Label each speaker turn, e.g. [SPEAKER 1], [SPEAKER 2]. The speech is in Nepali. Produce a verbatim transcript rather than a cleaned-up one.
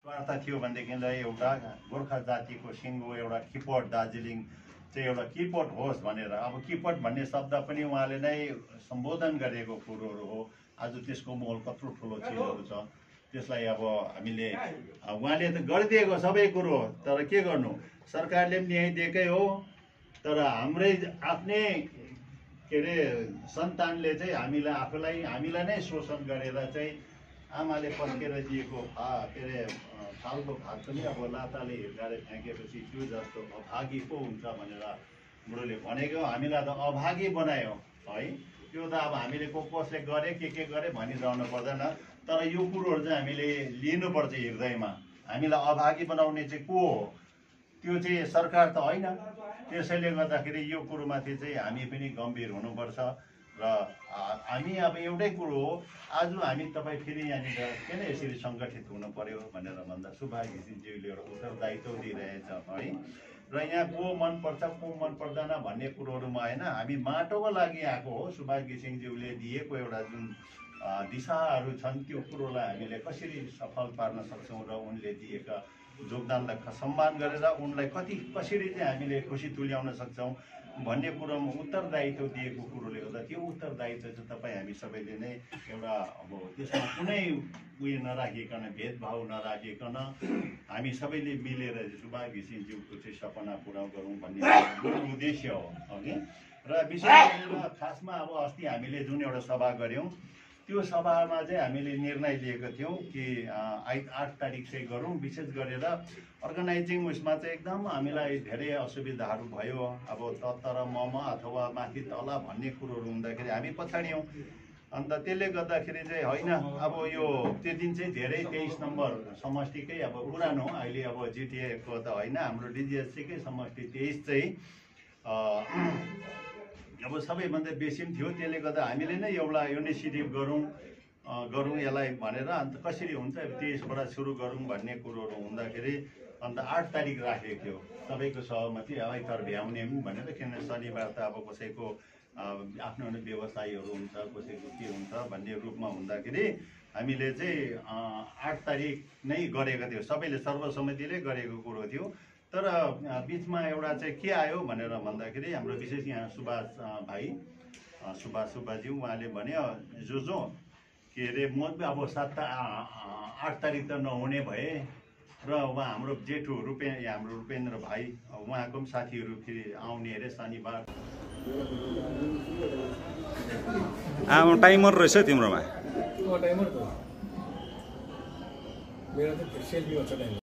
[SPEAKER 1] वार्ता थियो भनेदेखिलाई एउटा गोर्खा जातिको सिङ्गो एउटा किपट दार्जिलिङ चाहिँ एउटा किपट होस् भनेर, अब किपट भन्ने शब्द पनि उहाँले नै सम्बोधन गरेको कुरोहरू हो। आज त्यसको मोल कत्रो ठुलो चिजहरू छ, त्यसलाई अब हामीले उहाँले त गरिदिएको सबै कुरो, तर के गर्नु, सरकारले पनि यही दिएकै हो। तर हाम्रै आफ्नै के अरे सन्तानले चाहिँ हामीलाई आफूलाई हामीलाई नै शोषण गरेर चाहिँ आमाले पस्केर दिएको फा के अरे फालको भात पनि अब लाताले हिर्काएर फ्याँकेपछि त्यो जस्तो अभागी पो हुन्छ भनेर बुढोले भनेको। हामीलाई त अभागी बनायो है, त्यो त अब हामीले को कसले गरे के के गरे भनिरहनु पर्दैन, तर यो कुरोहरू चाहिँ हामीले लिनुपर्छ हृदयमा। हामीलाई अभागी बनाउने चाहिँ को हो, त्यो चाहिँ सरकार त होइन। त्यसैले गर्दाखेरि यो कुरोमाथि चाहिँ हामी पनि गम्भीर हुनुपर्छ। र हामी अब एउटै कुरो हो, आज हामी तपाईँ फेरि यहाँनिर किन यसरी सङ्गठित हुनु पर्यो भनेर भन्दा सुभाष घिसिङज्यूले एउटा उत्तरदायित्व दिइरहेछ है। र यहाँ को मनपर्छ को मन पर्दैन भन्ने कुरोहरूमा होइन, हामी माटोको लागि आएको हो। सुभाष घिसिङज्यूले दिएको एउटा जुन दिशाहरू छन् त्यो कुरोलाई हामीले कसरी सफल पार्न सक्छौँ र उनले दिएका योगदानलाई सम्मान गरेर उनलाई कति कसरी चाहिँ हामीले खुसी तुल्याउन सक्छौँ भन्ने कुरोमा उत्तरदायित्व दिएको कुरोले गर्दा त्यो उत्तरदायित्व चाहिँ तपाईँ हामी सबैले नै एउटा अब त्यसमा कुनै उयो नराखिकन भेदभाव नराखिकन हामी सबैले मिलेर सुभाष घिसिङज्यूको चाहिँ सपना पुरा गरौँ भन्ने उद्देश्य हो अघि। र विशेष गरेर खासमा अब अस्ति हामीले जुन एउटा सभा गऱ्यौँ त्यो सभामा चाहिँ हामीले निर्णय लिएको थियौँ कि आइ आठ तारिक चाहिँ गरौँ। विशेष गरेर अर्गनाइजिङ उसमा चाहिँ एकदम हामीलाई धेरै असुविधाहरू भयो। अब तत्तर मम अथवा माथि तल भन्ने कुरोहरू हुँदाखेरि हामी पछाडियौँ। अन्त त्यसले गर्दाखेरि चाहिँ होइन, अब यो त्यो दिन चाहिँ धेरै तेइस नम्बर समष्टिकै अब पुरानो अहिले अब जिटिएको त होइन, हाम्रो डिजिएचसीकै समष्टि तेइस चाहिँ अब सबैभन्दा बेसी पनि थियो। त्यसले गर्दा हामीले नै एउटा इनिसिएटिभ गरौँ गरौँ यसलाई भनेर अन्त कसरी हुन्छ तेइसबाट सुरु गरौँ भन्ने कुरोहरू हुँदाखेरि अन्त आठ तारिक राखेको थियो। सबैको सहमति आइतबार भ्याउने पनि भनेर, किनभने शनिबार त अब कसैको आफ्नो आफ्नो व्यवसायहरू हुन्छ, कसैको के हुन्छ भन्ने रूपमा हुँदाखेरि हामीले चाहिँ आठ तारिक नै गरेको थियो। सबैले सर्वसम्मतिले गरेको कुरो थियो। तर बिचमा एउटा चाहिँ के आयो भनेर भन्दाखेरि हाम्रो विशेष यहाँ सुभाष भाइ सुभाष सुब्बाज्यू उहाँले भन्यो जो जो के अरे म अब सात आठ तारिक त नहुने भए र उहाँ हाम्रो जेठो रुपे हाम्रो रूपेन्द्र भाइ उहाँको पनि साथीहरू फेरि आउने अरे शनिबार।
[SPEAKER 2] टाइमर रहेछ तिम्रोमा?
[SPEAKER 3] टाइमर त मेरो त सेल्फी गर्छ टाइमर।